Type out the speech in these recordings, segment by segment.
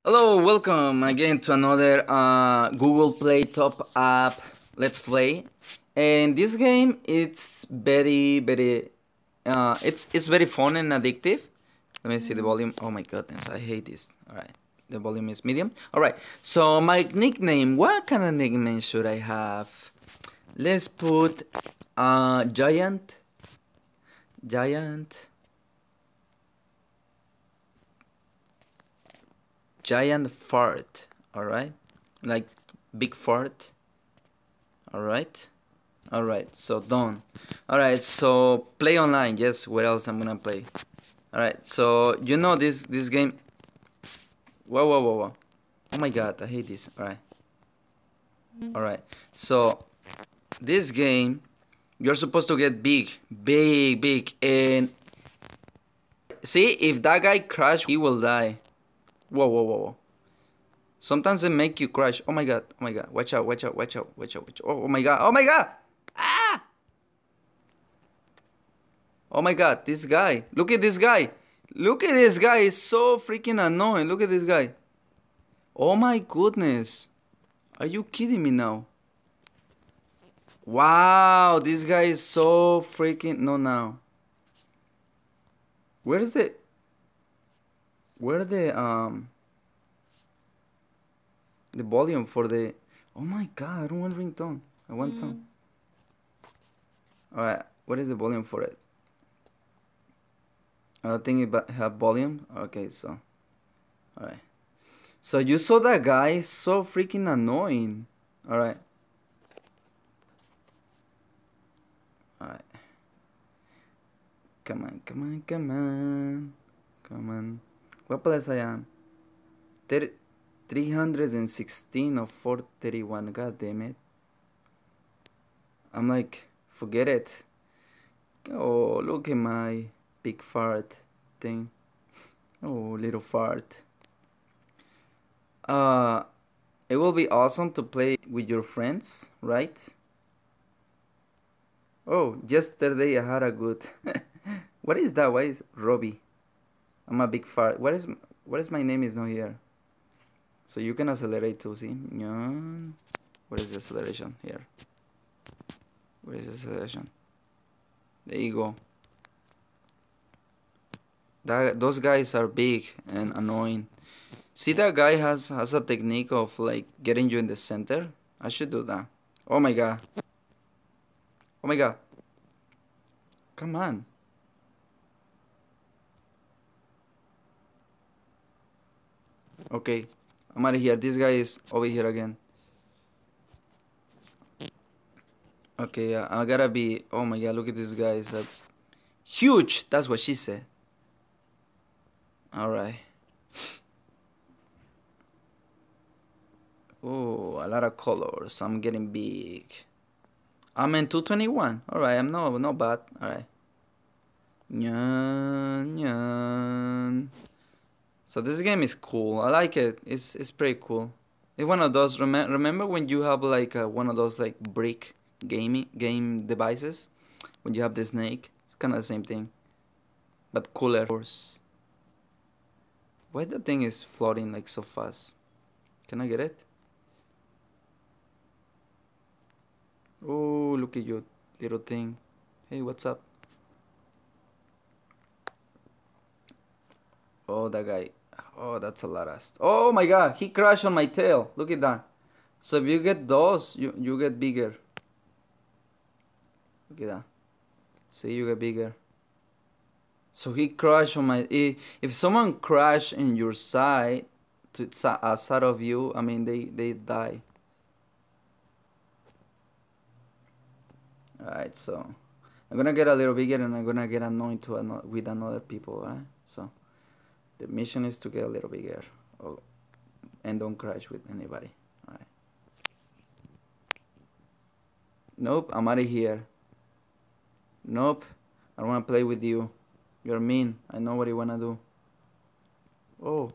Hello, welcome again to another Google Play Top App Let's Play. And this game it's it's very fun and addictive. Let me see the volume. Oh my goodness, I hate this. All right, the volume is medium. All right, so my nickname. What kind of nickname should I have? Let's put giant. Giant fart, all right, like big fart. All right, so done. All right, so play online. Yes, what else I'm gonna play? All right, so you know this game. Whoa. Oh my god, I hate this. All right, so this game, you're supposed to get big, and see, if that guy crash, he will die. Whoa. Sometimes they make you crash. Oh my god. Watch out. Oh my god. Ah! Oh my god, this guy. Look at this guy. It's so freaking annoying. Look at this guy. Oh my goodness. Are you kidding me now? Wow, this guy is so freaking no now. Where the volume for the... Oh my god, I don't want ringtone. I want some. Alright, what is the volume for it? I think it have volume. Okay, so alright. So you saw that guy, so freaking annoying. Alright. Come on. What place I am? 316 of 431. God damn it. I'm like, forget it. Oh, look at my big fart thing. Oh, little fart. It will be awesome to play with your friends, right? Oh, yesterday I had a good... What is that? Why is Robbie? I'm a big fart. What is my name is not here? So you can accelerate too, see? What is the acceleration here? Where is the acceleration? There you go. Those guys are big and annoying. See, that guy has a technique of like getting you in the center. I should do that. Oh my god. Come on. Okay, I'm out of here. This guy is over here again. Okay, yeah, I gotta be... Oh my god, look at this guy. It's huge. That's what she said. Alright. Oh, a lot of colors. I'm getting big. I'm in 221. Alright, I'm not bad. Alright. Nyan. So this game is cool. I like it. It's pretty cool. It's one of those... Remember when you have like one of those like brick game devices? When you have the snake? It's kind of the same thing. But cooler. Why the thing is floating like so fast? Can I get it? Oh, look at you, little thing. Hey, what's up? Oh, that guy. Oh, that's a lot of stuff. Oh my god, he crashed on my tail. Look at that. So if you get those, you get bigger. Look at that. See, you get bigger. So he crashed on my... If someone crash in your side, to a side of you, I mean, they die. Alright, so I'm gonna get a little bigger and I'm gonna get annoyed with another people, right? So the mission is to get a little bigger. Oh, and don't crash with anybody. Alright. Nope, I'm out of here. Nope, I don't wanna play with you. You're mean. I know what you wanna do. Oh.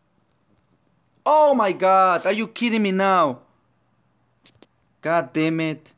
Oh my god, are you kidding me now? God damn it.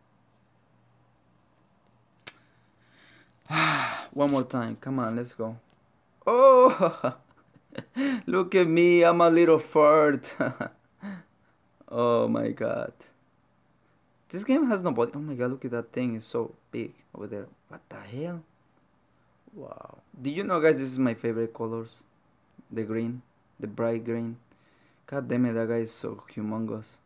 One more time. Come on, let's go. Oh. Look at me, I'm a little fart. Oh my god. This game has no body. Oh my god, look at that thing, it's so big over there. What the hell? Wow. Did you know, guys, this is my favorite colors? The green, the bright green. God damn it, that guy is so humongous.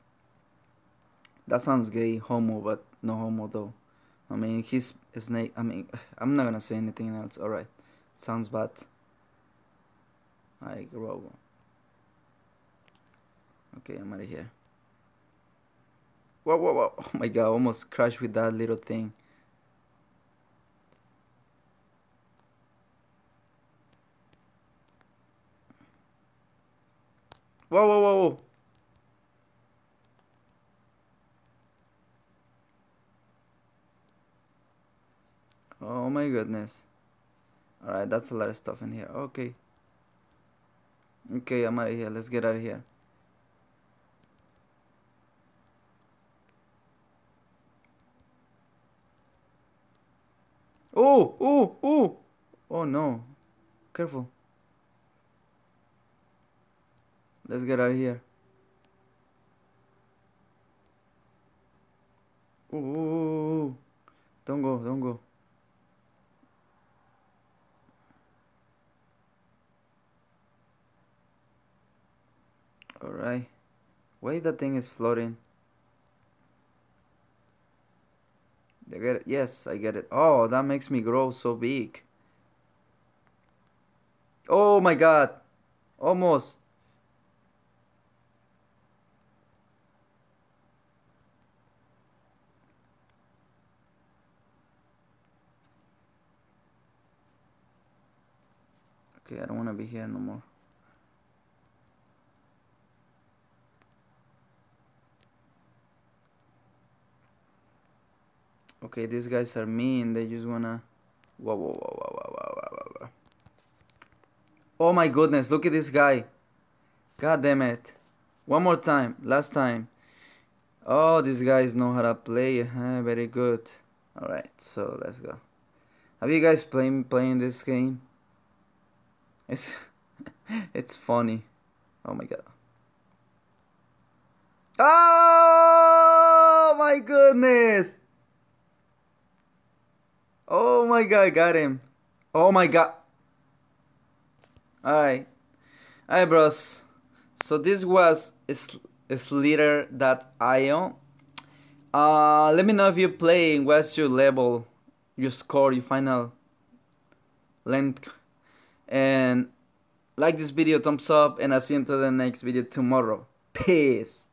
That sounds gay, homo, but no homo though. I mean, he's a snake. I mean, I'm not gonna say anything else. Alright. Sounds bad. I grow. Okay, I'm out of here. Whoa, whoa, whoa. Oh my god, I almost crashed with that little thing. Whoa, whoa, whoa, whoa. Oh my goodness. Alright, that's a lot of stuff in here. Okay. Okay, I'm out of here. Let's get out of here. Oh, oh, oh. Oh no. Careful. Let's get out of here. Ooh. Don't go, don't go. Alright. Wait, that thing is floating. I get it. Yes, I get it. Oh, that makes me grow so big. Oh my god. Almost. Okay, I don't want to be here no more. Okay, these guys are mean. They just wanna... Whoa, whoa, whoa, whoa, whoa, whoa, whoa, whoa. Oh my goodness, look at this guy. God damn it. One more time. Last time. Oh, these guys know how to play. Very good. Alright, so let's go. Have you guys playing this game? It's it's funny. Oh my god. Oh my goodness. Oh my god, got him. Oh my god. Alright. Alright, bros. So this was Slither.io. Let me know if you're playing, what's your level, your score, your final length. And like this video, thumbs up, and I'll see you until the next video tomorrow. Peace.